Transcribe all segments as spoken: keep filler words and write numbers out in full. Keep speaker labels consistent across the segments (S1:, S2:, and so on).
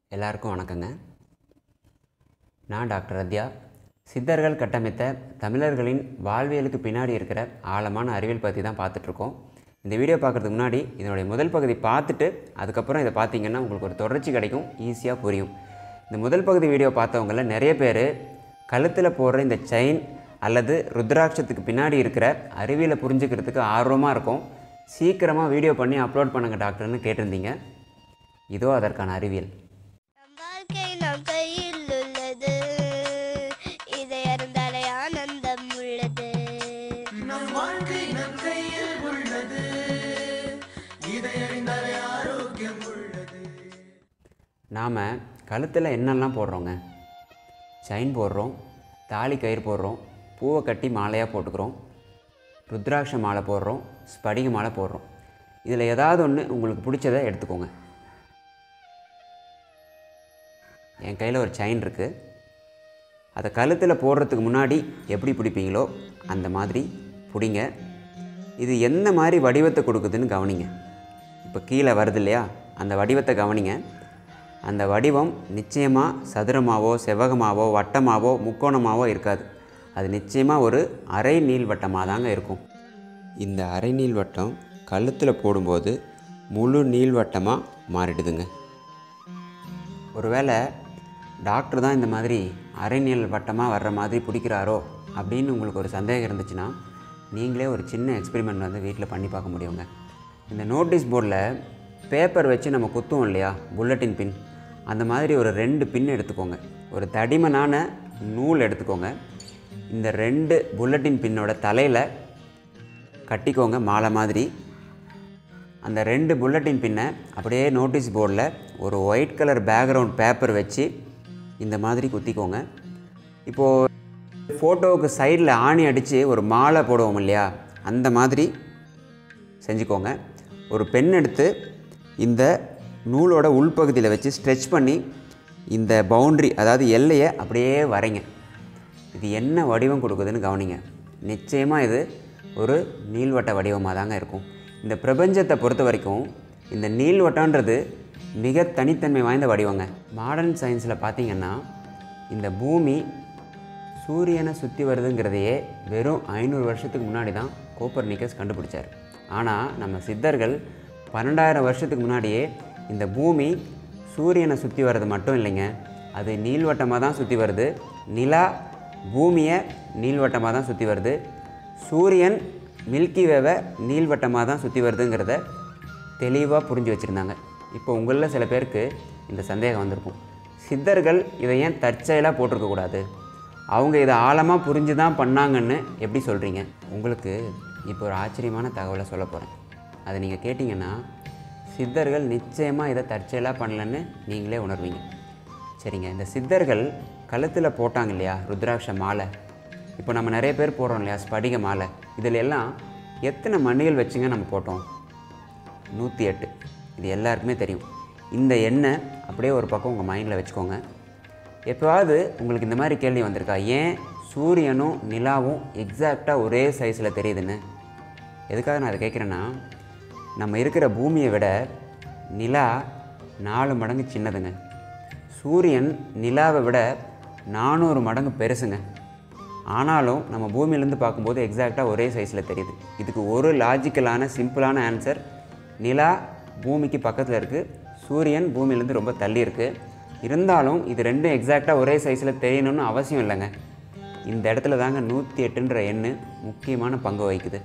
S1: எல்லாருக்கும் வணக்கங்க. நான் டாக்டர் ரத்யா. சித்தர்கள் கட்டமைத்த தமிழர்களின் வாழ்வியலுக்கு பின்னாடி இருக்கிற ஆழமான அறிவியல் பற்றி தான் பார்த்துட்ருக்கோம். இந்த வீடியோ பார்க்குறதுக்கு முன்னாடி இதனுடைய முதல் பகுதி பார்த்துட்டு அதுக்கப்புறம் இதை பார்த்தீங்கன்னா உங்களுக்கு ஒரு தொடர்ச்சி கிடைக்கும், ஈஸியாக புரியும். இந்த முதல் பகுதி வீடியோ பார்த்தவங்களில் நிறைய பேர் கழுத்தில் போடுற இந்த செயின் அல்லது ருத்ராட்சத்துக்கு பின்னாடி இருக்கிற அறிவியலை புரிஞ்சுக்கிறதுக்கு ஆர்வமாக இருக்கும். சீக்கிரமாக வீடியோ பண்ணி அப்லோட் பண்ணுங்கள் டாக்டர்னு கேட்டிருந்தீங்க. இதோ அதற்கான அறிவியல். நாம் கழுத்தில் என்னெல்லாம் போடுறோங்க? செயின் போடுறோம், தாலி கயிறு போடுறோம், பூவை கட்டி மாலையாக போட்டுக்கிறோம், ருத்ராட்ச மாலை போடுறோம், ஸ்படிக மாலை போடுறோம். இதில் ஏதாவது ஒன்று உங்களுக்கு பிடிச்சதை எடுத்துக்கோங்க. என் கையில் ஒரு செயின் இருக்குது. அதை கழுத்தில் போடுறதுக்கு முன்னாடி எப்படி பிடிப்பீங்களோ அந்த மாதிரி பிடிங்க. இது எந்த மாதிரி வடிவத்தை கொடுக்குதுன்னு கவனிங்க. இப்போ கீழே வருது இல்லையா, அந்த வடிவத்தை கவனிங்க. அந்த வடிவம் நிச்சயமாக சதுரமாகவோ செவ்வகமாகவோ வட்டமாகவோ முக்கோணமாகவோ இருக்காது. அது நிச்சயமாக ஒரு அரை நீள்வட்டமாக தாங்க இருக்கும். இந்த அரை நீள்வட்டம் கழுத்தில் போடும்போது முழு நீள்வட்டமாக மாறிடுதுங்க. ஒருவேளை டாக்டர் தான் இந்த மாதிரி அரை நீள்வட்டமாக வர்ற மாதிரி பிடிக்கிறாரோ அப்படின்னு உங்களுக்கு ஒரு சந்தேகம் இருந்துச்சுன்னா நீங்களே ஒரு சின்ன எக்ஸ்பெரிமெண்ட் வந்து வீட்டில் பண்ணி பார்க்க முடியுங்க. இந்த நோட்டீஸ் போர்டில் பேப்பர் வச்சு நம்ம குத்துவோம் இல்லையா, புல்லட்டின் பின், அந்த மாதிரி ஒரு ரெண்டு பின் எடுத்துக்கோங்க. ஒரு தடிமனான நூல் எடுத்துக்கோங்க. இந்த ரெண்டு புல்லட்டின் பின்னோட தலையில் கட்டிக்கோங்க மாலை மாதிரி. அந்த ரெண்டு புல்லட்டின் பின்னை அப்படியே நோட்டீஸ் போர்டில் ஒரு ஒயிட் கலர் பேக்ரவுண்ட் பேப்பர் வச்சு இந்த மாதிரி குத்திக்கோங்க. இப்போது ஃபோட்டோவுக்கு சைடில் ஆணி அடித்து ஒரு மாலை போடுவோம் இல்லையா, அந்த மாதிரி செஞ்சுக்கோங்க. ஒரு பென் எடுத்து இந்த நூலோட உள்பகுதியில் வச்சு ஸ்ட்ரெச் பண்ணி இந்த பவுண்ட்ரி, அதாவது எல்லையை அப்படியே வரைங்க. இது என்ன வடிவம் கொடுக்குதுன்னு கவனிங்க. நிச்சயமாக இது ஒரு நீள்வட்ட வடிவமாக தாங்க இருக்கும். இந்த பிரபஞ்சத்தை பொறுத்த வரைக்கும் இந்த நீள்வட்டன்றது மிக தனித்தன்மை வாய்ந்த வடிவங்க. மாடர்ன் சயின்ஸில் பார்த்திங்கன்னா இந்த பூமி சூரியனை சுற்றி வருதுங்கிறதையே வெறும் ஐநூறு வருஷத்துக்கு முன்னாடி தான் கோப்பர்னிக்கஸ் கண்டுபிடிச்சார். ஆனால் நம்ம சித்தர்கள் பன்னெண்டாயிரம் வருஷத்துக்கு முன்னாடியே இந்த பூமி சூரியனை சுற்றி வர்றது மட்டும் இல்லைங்க, அது நீள்வட்டமாக தான் சுற்றி வருது. நிலா பூமியை நீள்வட்டமாக தான் சுற்றி வருது. சூரியன் மில்கி வேவை நீள்வட்டமாக தான் சுற்றி வருதுங்கிறத தெளிவாக புரிஞ்சு வச்சுருந்தாங்க. இப்போ உங்களில் சில பேருக்கு இந்த சந்தேகம் வந்திருக்கும், சித்தர்கள் இதை ஏன் தற்செயலாக போட்டிருக்கக்கூடாது, அவங்க இதை ஆழமாக புரிஞ்சு தான் பண்ணாங்கன்னு எப்படி சொல்கிறீங்க? உங்களுக்கு இப்போ ஒரு ஆச்சரியமான தகவலை சொல்ல போகிறேன். அதை நீங்கள் கேட்டிங்கன்னா சித்தர்கள் நிச்சயமாக இதை தற்செயலாக பண்ணலன்னு நீங்களே உணர்வீங்க. சரிங்க, இந்த சித்தர்கள் கழுத்தில் போட்டாங்க இல்லையா ருத்ராட்ச மாலை, இப்போ நம்ம நிறைய பேர் போடுறோம் இல்லையா ஸ்படிக மாலை, இதில் எல்லாம் எத்தனை மணிகள் வச்சுங்க நம்ம போட்டோம்? நூற்றி எட்டு. இது எல்லாருக்குமே தெரியும். இந்த எண்ணெய் அப்படியே ஒரு பக்கம் உங்கள் மைண்டில் வச்சுக்கோங்க. எப்போவாவது உங்களுக்கு இந்த மாதிரி கேள்வி வந்திருக்கா, ஏன் சூரியனும் நிலாவும் எக்ஸாக்டாக ஒரே சைஸில் தெரியுதுன்னு? எதுக்காக நான் அதை கேட்குறேன்னா, நம்ம இருக்கிற பூமியை விட நிலா நாலு மடங்கு சின்னதுங்க. சூரியன் நிலாவை விட நானூறு மடங்கு பெருசுங்க. ஆனாலும் நம்ம பூமியிலேருந்து பார்க்கும்போது எக்ஸாக்டாக ஒரே சைஸில் தெரியுது. இதுக்கு ஒரு லாஜிக்கலான சிம்பிளான ஆன்சர், நிலா பூமிக்கு பக்கத்தில் இருக்குது, சூரியன் பூமியிலேருந்து ரொம்ப தள்ளி இருக்குது. இருந்தாலும் இது ரெண்டும் எக்ஸாக்டாக ஒரே சைஸில் தெரியணும்னு அவசியம் இல்லைங்க. இந்த இடத்துல தாங்க நூற்றி எட்டுன்ற எண்ணு முக்கியமான பங்கு வகிக்குது.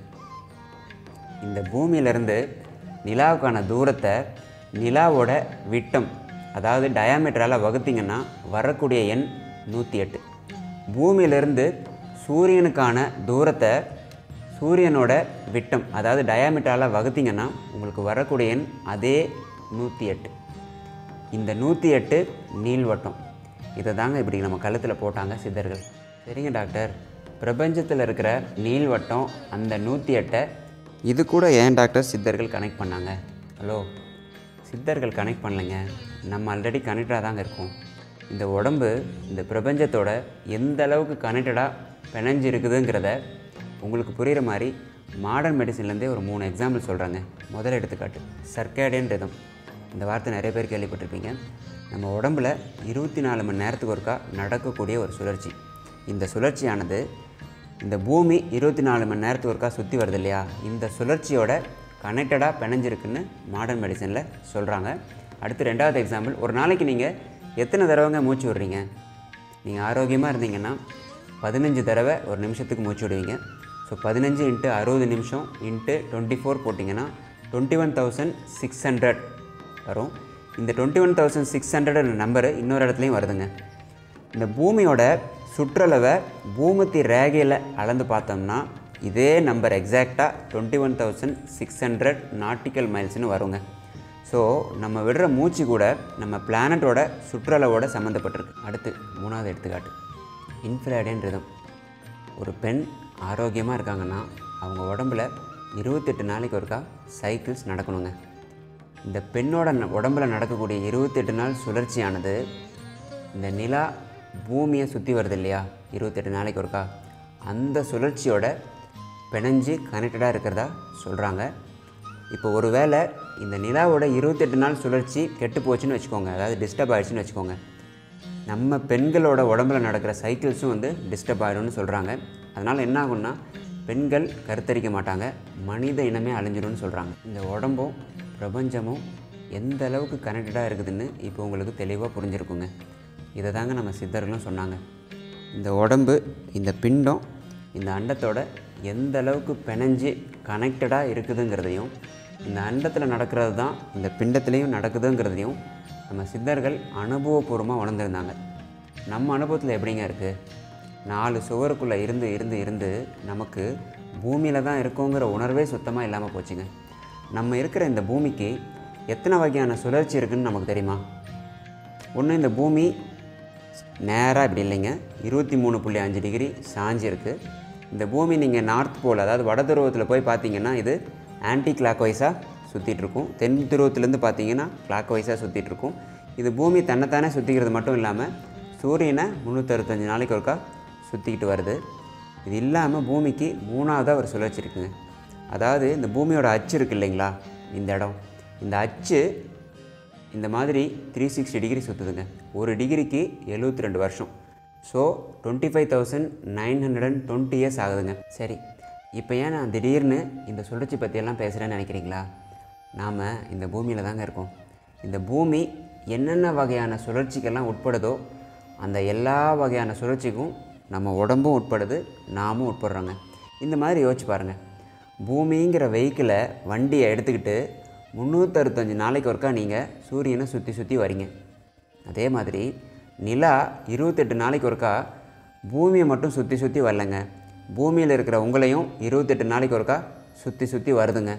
S1: இந்த பூமியிலேருந்து நிலாவுக்கான தூரத்தை நிலாவோட விட்டம், அதாவது டயாமீட்டரால் வகுத்திங்கன்னா வரக்கூடிய எண் நூற்றி எட்டு. பூமியிலேருந்து சூரியனுக்கான தூரத்தை சூரியனோட விட்டம், அதாவது டயாமீட்டரால் வகுத்திங்கன்னா உங்களுக்கு வரக்கூடிய எண் அதே நூற்றி எட்டு. இந்த நூற்றி எட்டு நீள்வட்டம். இதை தாங்க இப்படி நம்ம கழுத்தில் போட்டாங்க சித்தர்கள். சரிங்க டாக்டர், பிரபஞ்சத்தில் இருக்கிற நீள்வட்டம் அந்த நூற்றி எட்டை இது கூட ஏன் டாக்டர் சித்தர்கள் கனெக்ட் பண்ணாங்க? ஹலோ, சித்தர்கள் கனெக்ட் பண்ணலைங்க, நம்ம ஆல்ரெடி கனெக்டாக தாங்க இருக்கோம். இந்த உடம்பு இந்த பிரபஞ்சத்தோட எந்த அளவுக்கு கனெக்டடாக பிணைஞ்சு இருக்குதுங்கிறத உங்களுக்கு புரிகிற மாதிரி மாடர்ன் மெடிசன்லேருந்தே ஒரு மூணு எக்ஸாம்பிள் சொல்கிறாங்க. முதல் எடுத்துக்காட்டு சர்க்கேடியன் ரிதம். இந்த வார்த்தை நிறைய பேர் கேள்விப்பட்டிருப்பீங்க. நம்ம உடம்பில் இருபத்தி நாலு மணி நேரத்துக்கு ஒருக்கா நடக்கக்கூடிய ஒரு சுழற்சி. இந்த சுழற்சியானது இந்த பூமி இருபத்தி நாலு மணி நேரத்துக்கு ஒருக்கா சுற்றி வருது இல்லையா, இந்த சுழற்சியோட கனெக்டடாக பிணைஞ்சிருக்குன்னு மாடர்ன் மெடிசனில் சொல்கிறாங்க. அடுத்து ரெண்டாவது எக்ஸாம்பிள், ஒரு நாளைக்கு நீங்கள் எத்தனை தடவைங்க மூச்சு விடுறீங்க? நீங்கள் ஆரோக்கியமாக இருந்தீங்கன்னா பதினஞ்சு தடவை ஒரு நிமிஷத்துக்கு மூச்சு விடுவீங்க. ஸோ பதினஞ்சு இன்ட்டு அறுபது நிமிஷம் இன்ட்டு டுவெண்ட்டி ஃபோர் போட்டிங்கன்னா twenty one thousand six hundred வரும். இந்த twenty one thousand six hundred number இன்னொரு இடத்துலையும் வருதுங்க. இந்த பூமியோட சுற்றளவை பூமத்தி ரேகையில் அளந்து பார்த்தோம்னா இதே நம்பர் எக்ஸாக்டாக twenty one thousand six hundred nautical மைல்ஸ்னு வருங்க. ஸோ நம்ம விடுற மூச்சு கூட நம்ம பிளானட்டோட சுற்றளவோட சம்மந்தப்பட்டிருக்கு. அடுத்து மூணாவது எடுத்துக்காட்டு, இன்ஃப்ராடியன் ரிதம். ஒரு பெண் ஆரோக்கியமாக இருக்காங்கன்னா அவங்க உடம்புல இருபத்தெட்டு நாளைக்கு ஒருக்கா சைக்கிள்ஸ் நடக்கணுங்க. இந்த பெண்ணோட உடம்பில் நடக்கக்கூடிய இருபத்தெட்டு நாள் சுழற்சியானது இந்த நிலா பூமியை சுற்றி வருது இல்லையா இருபத்தெட்டு நாளைக்கு ஒருக்கா, அந்த சுழற்சியோட பிணைஞ்சு கனெக்டடாக இருக்கிறதா சொல்கிறாங்க. இப்போ ஒரு வேளை இந்த நிலாவோட இருபத்தெட்டு நாள் சுழற்சி கெட்டு போச்சுன்னு வச்சுக்கோங்க, அதாவது டிஸ்டர்ப் ஆகிடுச்சின்னு வச்சுக்கோங்க, நம்ம பெண்களோட உடம்பில் நடக்கிற சைக்கிள்ஸும் வந்து டிஸ்டர்ப் ஆகிடும்னு சொல்கிறாங்க. அதனால் என்ன ஆகும்னா பெண்கள் கருத்தரிக்க மாட்டாங்க, மனித இனமே அழிஞ்சிடும்னு சொல்கிறாங்க. இந்த உடம்பும் பிரபஞ்சமும் எந்த அளவுக்கு கனெக்டடாக இருக்குதுன்னு இப்போ உங்களுக்கு தெளிவாக புரிஞ்சிருக்குங்க. இதை தாங்க நம்ம சித்தர்களும் சொன்னாங்க. இந்த உடம்பு, இந்த பிண்டம் இந்த அண்டத்தோட எந்த அளவுக்கு பிணைஞ்சு கனெக்டடாக இருக்குதுங்கிறதையும், இந்த அண்டத்தில் நடக்கிறது தான் இந்த பிண்டத்துலேயும் நடக்குதுங்கிறதையும் நம்ம சித்தர்கள் அனுபவபூர்வமாக உணர்ந்திருந்தாங்க. நம்ம அனுபவத்தில் எப்படிங்க இருக்குது? நாலு சுவருக்குள்ளே இருந்து இருந்து இருந்து நமக்கு பூமியில் தான் இருக்கோங்கிற உணர்வே சுத்தமாக இல்லாமல் போச்சுங்க. நம்ம இருக்கிற இந்த பூமிக்கு எத்தனை வகையான சுழற்சி இருக்குதுன்னு நமக்கு தெரியுமா? ஒன்று, இந்த பூமி நேராக இப்படி இல்லைங்க, இருபத்தி மூணு புள்ளி அஞ்சு டிகிரி சாஞ்சி இருக்குது. இந்த பூமி நீங்கள் நார்த் போல், அதாவது வட துருவத்தில் போய் பார்த்தீங்கன்னா இது ஆன்டி கிளாக் வைஸாக சுற்றிட்டுருக்கும். தென் துருவத்துலேருந்து பார்த்தீங்கன்னா கிளாக் வைஸாக சுற்றிட்டுருக்கும். இது பூமி தன்னைத்தானே சுற்றிக்கிறது மட்டும் இல்லாமல் சூரியனை முந்நூற்றறுபத்தஞ்சு நாளைக்கு ஒருக்கா சுற்றிக்கிட்டு வருது. இது இல்லாமல் பூமிக்கு மூணாவதாக ஒரு சுழற்சி இருக்குங்க. அதாவது இந்த பூமியோட அச்சு இருக்குது இல்லைங்களா, இந்த இடம், இந்த அச்சு இந்த மாதிரி த்ரீ சிக்ஸ்டி டிகிரி சுற்றுதுங்க. ஒரு டிகிரிக்கு எழுபத்தி ரெண்டு வருஷம். So twenty five thousand nine hundred and twenty years ஆகுதுங்க. சரி, இப்போ ஏன் நான் திடீர்னு இந்த சுழற்சி பற்றியெல்லாம் பேசுகிறேன்னு நினைக்கிறீங்களா? நாம் இந்த பூமியில் தாங்க இருக்கோம். இந்த பூமி என்னென்ன வகையான சுழற்சிக்கெல்லாம் உட்படுதோ அந்த எல்லா வகையான சுழற்சிக்கும் நம்ம உடம்பும் உட்படுது, நாமும் உட்படுறோங்க. இந்த மாதிரி யோசிச்சு பாருங்கள். பூமிங்கிற வெஹிக்கிளை, வண்டியை எடுத்துக்கிட்டு முந்நூற்றறுபத்தஞ்சு நாளைக்கு ஒருக்கா நீங்கள் சூரியனை சுற்றி சுற்றி வரீங்க. அதே மாதிரி நிலா இருபத்தெட்டு நாளைக்கு ஒருக்கா பூமியை மட்டும் சுற்றி சுற்றி வரலைங்க, பூமியில் இருக்கிற உங்களையும் இருபத்தெட்டு நாளைக்கு ஒருக்கா சுற்றி சுற்றி வருதுங்க.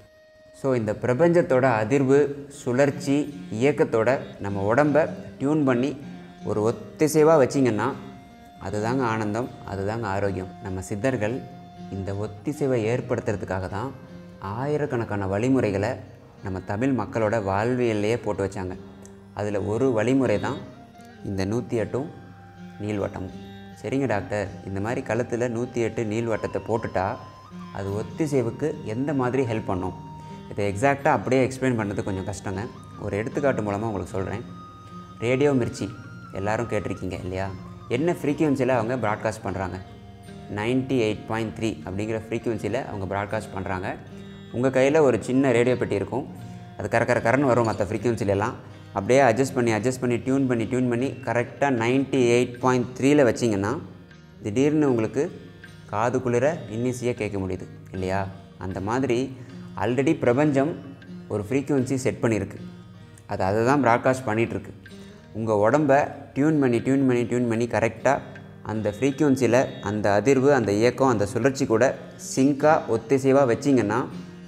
S1: ஸோ இந்த பிரபஞ்சத்தோட அதிர்வு, சுழற்சி, இயக்கத்தோட நம்ம உடம்பை டியூன் பண்ணி ஒரு ஒத்திசைவாக வச்சிங்கன்னா அதுதாங்க ஆனந்தம், அதுதாங்க ஆரோக்கியம். நம்ம சித்தர்கள் இந்த ஒத்திசைவை ஏற்படுத்துறதுக்காக தான் ஆயிரக்கணக்கான வழிமுறைகளை நம்ம தமிழ் மக்களோட வாழ்வியல்லையே போட்டு வச்சாங்க. அதில் ஒரு வழிமுறை தான் இந்த நூற்றி எட்டும் நீள்வட்டமும். சரிங்க டாக்டர், இந்த மாதிரி கழுத்தில் நூற்றி எட்டு நீள்வட்டத்தை போட்டுட்டா அது ஒத்திசைவுக்கு எந்த மாதிரி ஹெல்ப் பண்ணும்? இதை எக்ஸாக்டாக அப்படியே எக்ஸ்பிளைன் பண்ணுறது கொஞ்சம் கஷ்டங்க. ஒரு எடுத்துக்காட்டு மூலமாக உங்களுக்கு சொல்கிறேன். ரேடியோ மிர்ச்சி எல்லோரும் கேட்டிருக்கீங்க இல்லையா? என்ன ஃப்ரீக்வன்சியில் அவங்க ப்ராட்காஸ்ட் பண்ணுறாங்க? நைன்ட்டி எயிட் பாயிண்ட் த்ரீ அப்படிங்கிற ஃப்ரீக்வன்சியில் அவங்க ப்ராட்காஸ்ட் பண்ணுறாங்க. உங்கள் கையில் ஒரு சின்ன ரேடியோ பெட்டி இருக்கும், அது கர கர கரன்னு வரும். மற்ற ஃப்ரீக்வன்சிலெல்லாம் அப்படியே அட்ஜஸ்ட் பண்ணி அட்ஜஸ்ட் பண்ணி டியூன் பண்ணி டியூன் பண்ணி கரெக்டாக நைன்ட்டி எயிட் பாயிண்ட் த்ரீல வச்சிங்கன்னா திடீர்னு உங்களுக்கு காது குளிர இன்னிசையாக கேட்க முடியுது இல்லையா? அந்த மாதிரி ஆல்ரெடி பிரபஞ்சம் ஒரு ஃப்ரீக்வன்சி செட் பண்ணியிருக்கு, அது அதை தான் ப்ராட்காஸ்ட் பண்ணிகிட்ருக்கு. உங்கள் உடம்பை டியூன் பண்ணி டியூன் பண்ணி டியூன் பண்ணி கரெக்டாக அந்த ஃப்ரீக்வன்சியில் அந்த அதிர்வு, அந்த இயக்கம், அந்த சுழற்சி கூட சிங்காக ஒத்திசைவாக வச்சிங்கன்னா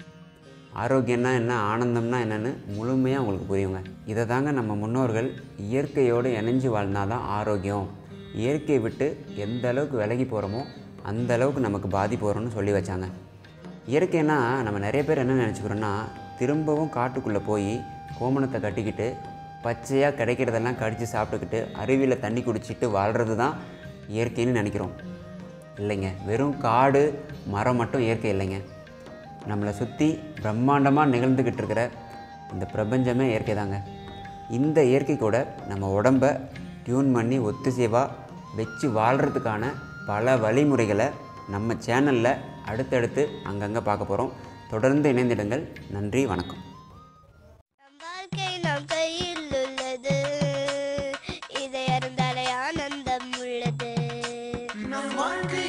S1: ஆரோக்கியம்னா என்ன, ஆனந்தம்னா என்னென்னு முழுமையாக உங்களுக்கு புரியுங்க. இதை தாங்க நம்ம முன்னோர்கள் இயற்கையோடு இணைஞ்சு வாழ்ந்தால் தான் ஆரோக்கியம், இயற்கையை விட்டு எந்த அளவுக்கு விலகி போகிறோமோ அந்த அளவுக்கு நமக்கு பாதிப்பு வரும்னு சொல்லி வச்சாங்க. இயற்கைன்னா நம்ம நிறைய பேர் என்ன நினச்சிக்கிறோன்னா, திரும்பவும் காட்டுக்குள்ளே போய் கோமணத்தை கட்டிக்கிட்டு பச்சையாக கிடைக்கிறதெல்லாம் கடித்து சாப்பிட்டுக்கிட்டு அருவியில் தண்ணி குடிச்சிட்டு வாழ்கிறது தான் இயற்கைன்னு நினைக்கிறோம். இல்லைங்க, வெறும் காடு மரம் மட்டும் இயற்கை இல்லைங்க. நம்மளை சுற்றி பிரம்மாண்டமாக நிகழ்ந்துக்கிட்டு இருக்கிற இந்த பிரபஞ்சமே இயற்கை தாங்க. இந்த இயற்கை கூட நம்ம உடம்பை டியூன் பண்ணி ஒத்திசைவாக வச்சு வாழ்கிறதுக்கான பல வழிமுறைகளை நம்ம சேனலில் அடுத்தடுத்து அங்கங்கே பார்க்க போகிறோம். தொடர்ந்து இணைந்திடுங்கள். நன்றி, வணக்கம்.
S2: வாழ்க்கை நம் கையில் உள்ளது, இதை அறிந்தாலே ஆனந்தம் உள்ளது. நம் வாழ்க்கை